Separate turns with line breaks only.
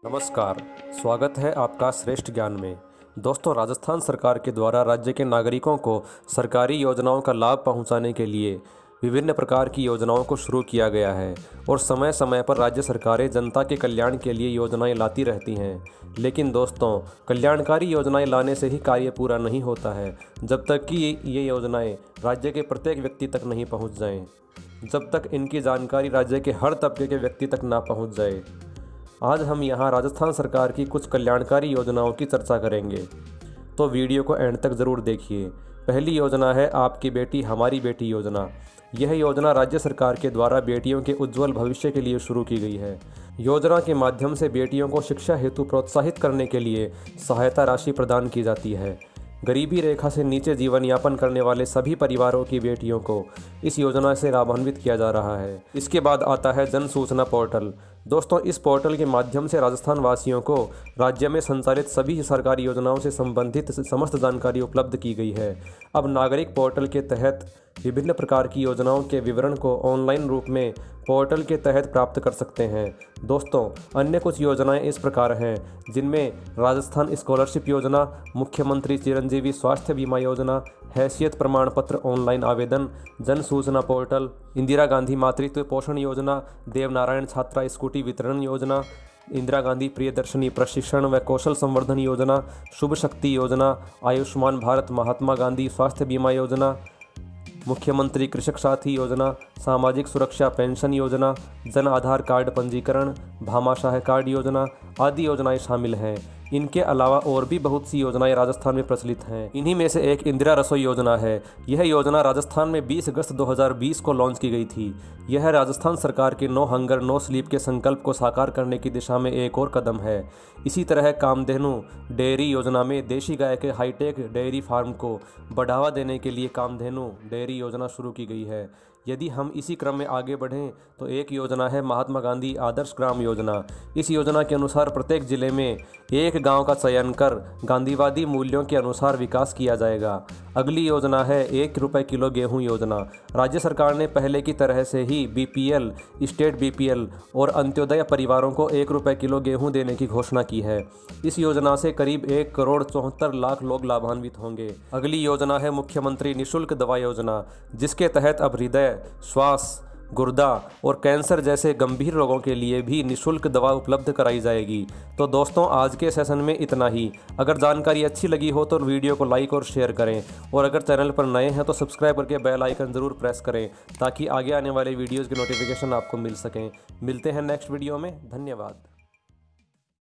नमस्कार, स्वागत है आपका श्रेष्ठ ज्ञान में। दोस्तों, राजस्थान सरकार के द्वारा राज्य के नागरिकों को सरकारी योजनाओं का लाभ पहुंचाने के लिए विभिन्न प्रकार की योजनाओं को शुरू किया गया है और समय समय पर राज्य सरकारें जनता के कल्याण के लिए योजनाएं लाती रहती हैं। लेकिन दोस्तों, कल्याणकारी योजनाएं लाने से ही कार्य पूरा नहीं होता है जब तक कि ये योजनाएं राज्य के प्रत्येक व्यक्ति तक नहीं पहुँच जाएँ, जब तक इनकी जानकारी राज्य के हर तबके के व्यक्ति तक ना पहुँच जाए। आज हम यहाँ राजस्थान सरकार की कुछ कल्याणकारी योजनाओं की चर्चा करेंगे, तो वीडियो को एंड तक ज़रूर देखिए। पहली योजना है आपकी बेटी हमारी बेटी योजना। यह योजना राज्य सरकार के द्वारा बेटियों के उज्जवल भविष्य के लिए शुरू की गई है। योजना के माध्यम से बेटियों को शिक्षा हेतु प्रोत्साहित करने के लिए सहायता राशि प्रदान की जाती है। गरीबी रेखा से नीचे जीवन यापन करने वाले सभी परिवारों की बेटियों को इस योजना से लाभान्वित किया जा रहा है। इसके बाद आता है जन सूचना पोर्टल। दोस्तों, इस पोर्टल के माध्यम से राजस्थान वासियों को राज्य में संचालित सभी सरकारी योजनाओं से संबंधित समस्त जानकारी उपलब्ध की गई है। अब नागरिक पोर्टल के तहत विभिन्न प्रकार की योजनाओं के विवरण को ऑनलाइन रूप में पोर्टल के तहत प्राप्त कर सकते हैं। दोस्तों, अन्य कुछ योजनाएं इस प्रकार हैं, जिनमें राजस्थान स्कॉलरशिप योजना, मुख्यमंत्री चिरंजीवी स्वास्थ्य बीमा योजना, हैसियत प्रमाण पत्र ऑनलाइन आवेदन, जन सूचना पोर्टल, इंदिरा गांधी मातृत्व पोषण योजना, देवनारायण छात्रा स्कूटी वितरण योजना, इंदिरा गांधी प्रियदर्शनी प्रशिक्षण व कौशल संवर्धन योजना, शुभ शक्ति योजना, आयुष्मान भारत महात्मा गांधी स्वास्थ्य बीमा योजना, मुख्यमंत्री कृषक साथी योजना, सामाजिक सुरक्षा पेंशन योजना, जन आधार कार्ड पंजीकरण, भामाशाह कार्ड योजना आदि योजनाएं शामिल हैं। इनके अलावा और भी बहुत सी योजनाएं राजस्थान में प्रचलित हैं। इन्हीं में से एक इंदिरा रसोई योजना है। यह योजना राजस्थान में 20 अगस्त 2020 को लॉन्च की गई थी। यह राजस्थान सरकार के नो हंगर नो स्लीप के संकल्प को साकार करने की दिशा में एक और कदम है। इसी तरह कामधेनु डेयरी योजना में देशी गाय के हाईटेक डेयरी फार्म को बढ़ावा देने के लिए कामधेनु डेयरी योजना शुरू की गई है। यदि हम इसी क्रम में आगे बढ़ें तो एक योजना है महात्मा गांधी आदर्श ग्राम योजना। इस योजना के अनुसार प्रत्येक जिले में एक गांव का चयन कर गांधीवादी मूल्यों के अनुसार विकास किया जाएगा। अगली योजना है 1 रुपये किलो गेहूं योजना। राज्य सरकार ने पहले की तरह से ही बीपीएल, स्टेट बीपीएल और अंत्योदय परिवारों को 1 रुपये किलो गेहूं देने की घोषणा की है। इस योजना से करीब 1,74,00,000 लोग लाभान्वित होंगे। अगली योजना है मुख्यमंत्री निःशुल्क दवा योजना, जिसके तहत अब हृदय, श्वास, गुर्दा और कैंसर जैसे गंभीर रोगों के लिए भी निःशुल्क दवा उपलब्ध कराई जाएगी। तो दोस्तों, आज के सेशन में इतना ही। अगर जानकारी अच्छी लगी हो तो वीडियो को लाइक और शेयर करें, और अगर चैनल पर नए हैं तो सब्सक्राइब करके बेल आइकन ज़रूर प्रेस करें, ताकि आगे आने वाले वीडियोज़ की नोटिफिकेशन आपको मिल सकें। मिलते हैं नेक्स्ट वीडियो में। धन्यवाद।